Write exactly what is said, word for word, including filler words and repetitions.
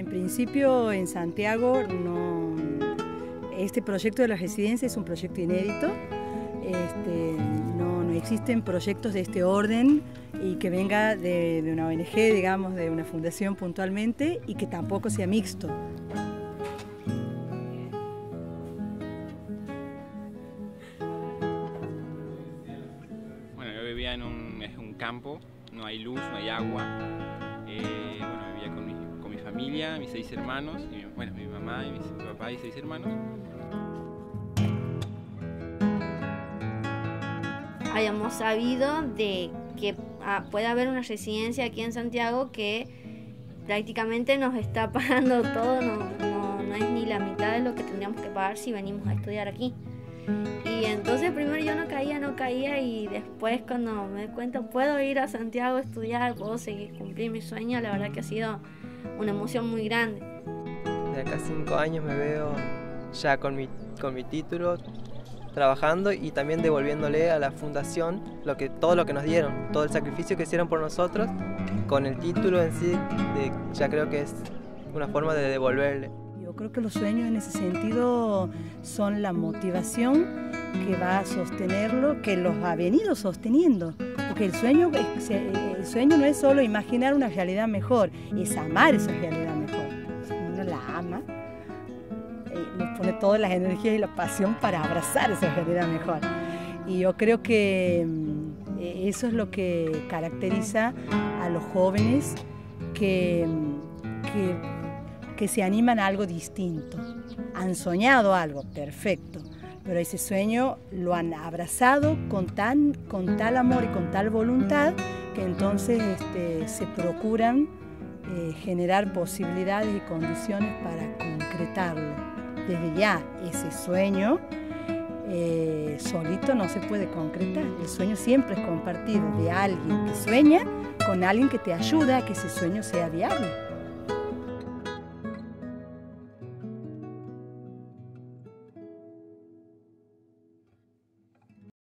principio en Santiago no, este proyecto de la residencia es un proyecto inédito. Este, no, no existen proyectos de este orden y que venga de, de una O N G, digamos, de una fundación puntualmente, y que tampoco sea mixto. Bueno, yo vivía en un, es un campo, no hay luz, no hay agua. Eh, bueno, vivía con mi, con mi familia, mis seis hermanos, y, bueno, mi mamá y mi, mi papá y seis hermanos. Habíamos sabido de que ah, puede haber una residencia aquí en Santiago que prácticamente nos está pagando todo, no, no, no es ni la mitad de lo que tendríamos que pagar si venimos a estudiar aquí. Y entonces primero yo no caía, no caía, y después cuando me di cuenta puedo ir a Santiago a estudiar, puedo seguir cumplir mi sueño, la verdad que ha sido una emoción muy grande. De acá a cinco años me veo ya con mi, con mi título, trabajando y también devolviéndole a la fundación lo que, todo lo que nos dieron, todo el sacrificio que hicieron por nosotros, con el título en sí, de, ya creo que es una forma de devolverle. Yo creo que los sueños en ese sentido son la motivación que va a sostenerlo, que los ha venido sosteniendo. Porque el sueño, el sueño no es solo imaginar una realidad mejor, es amar esa realidad mejor. Uno la ama, nos pone todas las energías y la pasión para abrazar esa realidad mejor. Y yo creo que eso es lo que caracteriza a los jóvenes que, que, que se animan a algo distinto. Han soñado algo, perfecto, pero ese sueño lo han abrazado con, tan, con tal amor y con tal voluntad que entonces este, se procuran eh, generar posibilidades y condiciones para concretarlo. Desde ya, ese sueño eh, solito no se puede concretar. El sueño siempre es compartido de alguien que sueña con alguien que te ayuda a que ese sueño sea viable.